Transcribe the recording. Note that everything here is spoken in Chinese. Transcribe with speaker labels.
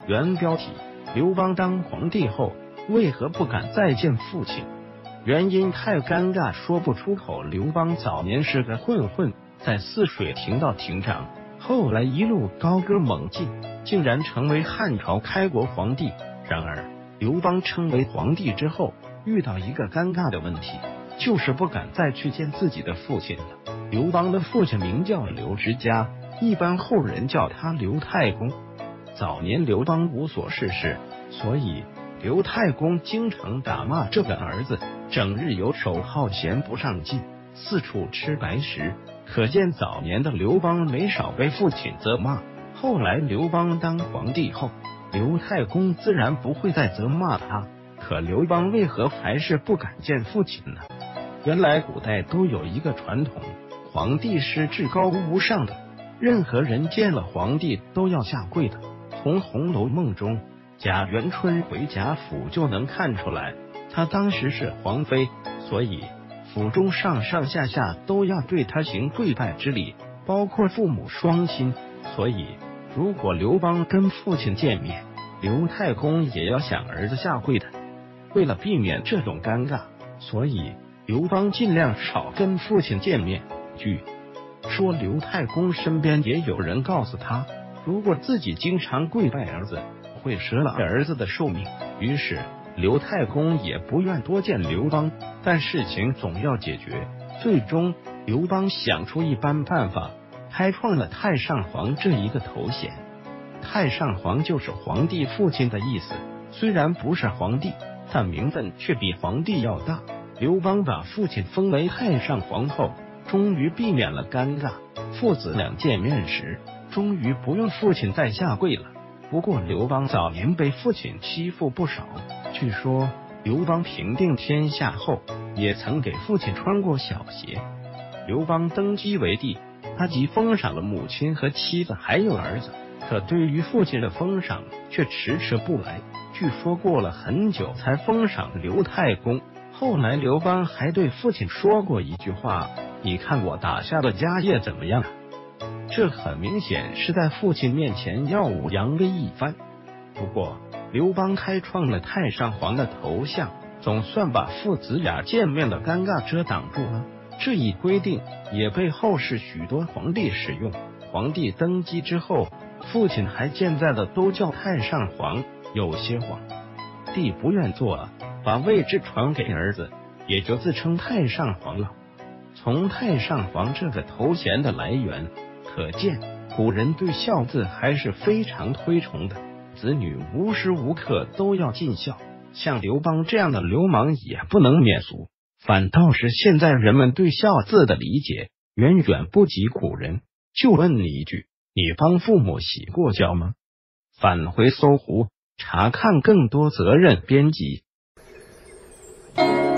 Speaker 1: 原标题：刘邦当皇帝后为何不敢再见父亲？原因太尴尬，说不出口。刘邦早年是个混混，在泗水亭道亭长，后来一路高歌猛进，竟然成为汉朝开国皇帝。然而，刘邦称为皇帝之后，遇到一个尴尬的问题，就是不敢再去见自己的父亲了。刘邦的父亲名叫刘知嘉，一般后人叫他刘太公。早年刘邦无所事事，所以刘太公经常打骂这个儿子，整日游手好闲不上进，四处吃白食。可见早年的刘邦没少被父亲责骂。后来刘邦当皇帝后，刘太公自然不会再责骂他。可刘邦为何还是不敢见父亲呢？原来古代都有一个传统，皇帝是至高无上的，任何人见了皇帝都要下跪的。从《红楼梦》中贾元春回贾府就能看出来，她当时是皇妃，所以府中上上下下都要对她行跪拜之礼，包括父母双亲。所以如果刘邦跟父亲见面，刘太公也要向儿子下跪的。为了避免这种尴尬，所以刘邦尽量少跟父亲见面。据说刘太公身边也有人告诉他，如果自己经常跪拜儿子，会折了儿子的寿命。于是刘太公也不愿多见刘邦，但事情总要解决。最终刘邦想出一般办法，开创了太上皇这一个头衔。太上皇就是皇帝父亲的意思，虽然不是皇帝，但名分却比皇帝要大。刘邦把父亲封为太上皇后，终于避免了尴尬，父子俩见面时终于不用父亲再下跪了。不过刘邦早年被父亲欺负不少，据说刘邦平定天下后也曾给父亲穿过小鞋。刘邦登基为帝，他即封赏了母亲和妻子还有儿子，可对于父亲的封赏却迟迟不来，据说过了很久才封赏刘太公。后来刘邦还对父亲说过一句话：你看我打下的家业怎么样？这很明显是在父亲面前耀武扬威一番。不过刘邦开创了太上皇的头像，总算把父子俩见面的尴尬遮挡住了。这一规定也被后世许多皇帝使用。皇帝登基之后，父亲还健在的都叫太上皇，有些皇帝不愿做了，把位置传给儿子，也就自称太上皇了。从太上皇这个头衔的来源可见，古人对孝字还是非常推崇的，子女无时无刻都要尽孝。像刘邦这样的流氓也不能免俗，反倒是现在人们对孝字的理解远远不及古人。就问你一句，你帮父母洗过脚吗？返回搜狐查看更多责任编辑。